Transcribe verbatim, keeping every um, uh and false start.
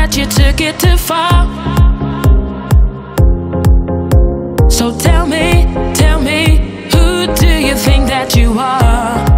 but you took it too far. So tell me, tell me, who do you think that you are?